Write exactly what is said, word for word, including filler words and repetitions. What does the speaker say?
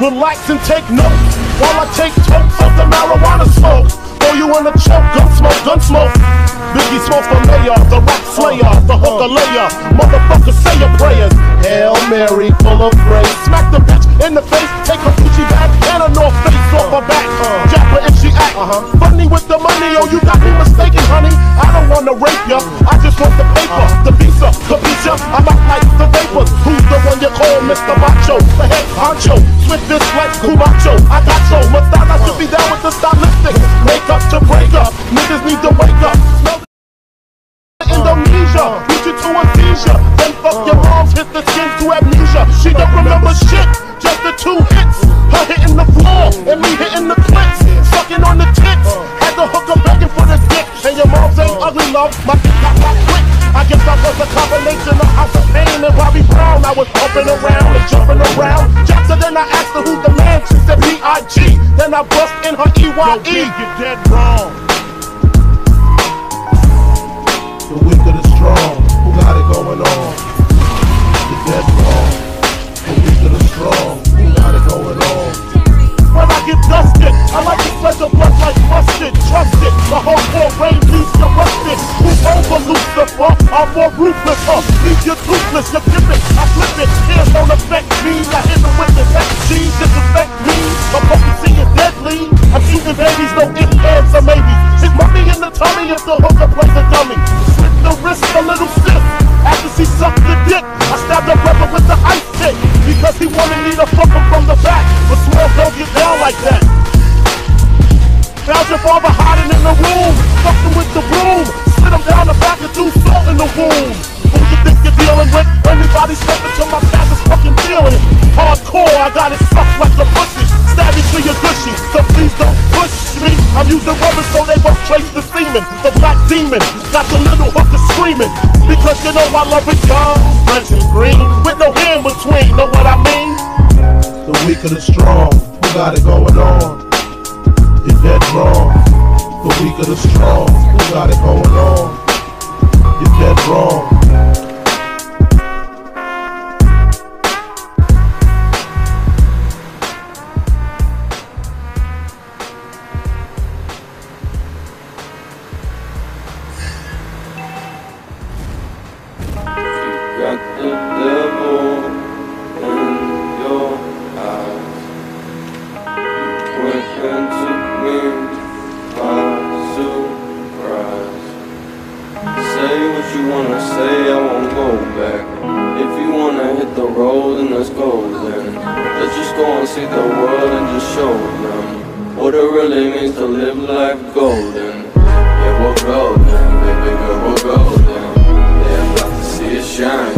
relax and take notes while I take totes of the marijuana smoke. Throw you in a choke, gun smoke, gun smoke. Biggie smokes the mayor, the rap slayer, the hooker layer. Motherfucker, say your prayers. Hail Mary, full of grace. Smack the bitch in the face, take her Gucci bag and a North Face off her back. Jack her if she act funny with the money. Oh, you got me mistaken, honey. I don't wanna rape ya, I just want the paper, the visa, the visa. I'm out like the vapors. Who's the one you call Mister Macho? The head honcho, switch this like Cubacho. I got so much style, I should be down with the stylistics. Make up to break up, niggas need to wake up. Smell Indonesia, beat you to a seizure. Then fuck your moms, hit the skin to amnesia. She don't remember shit, just the two hits. Her hitting the floor, and me hitting the clips. Sucking on the tits, had the hooker begging for the dick. And your moms ain't ugly, love, my dick got my quick. I guess I was a combination of House of Pain and Bobby Brown. I was bumping around and jumping around. Jackson, then I asked her who's the man, she said B I G. Then I bust in her E Y E. Yo, you're dead wrong. The weak of the strong, who got it going on? You're dead wrong. The weak of the strong, who got it going on? When I get dusted, I like to sweat the blood like mustard. Trust it, the hardcore rain leaves you rusted. Who's over Lucifer? I'm more ruthless, huh? Leave you toothless, you flip it, I flip it. Hands don't affect me, I hit them with the X G. Disrespect me, my potency is deadly. I'm shooting babies, no ifs, ands, or maybes. His money in the tummy if the hooker plays a dummy. Slit the wrist a little stiff, after she sucked the dick. I stabbed her brother with the ice pick, because he wanted me to fuck him from the back. But small don't get down like that. Found your father hiding in the room, fucked him with the broom, slid him down the back and threw salt in the wound. Who you think you're dealing with? Anybody stepping to my back is fucking feeling it. Hardcore, I got it sucked like a pussy. Stab you to your gushy, so please don't push me. I'm using rubber so they won't trace the semen. The black demon got the little hooker screaming, because you know I love it young, fresh and green, with no hand between, know what I mean? The weak of the strong, who got it going on? You're dead wrong. The weak of the strong, who got it going on? You're dead wrong. Got the devil in your eyes. You went and took me by surprise. Say what you wanna say, I won't go back. If you wanna hit the road, then let's go then. Let's just go and see the world and just show them what it really means to live life golden. Yeah, we're golden, baby girl, we're golden. Yeah, I'm about to see it shine.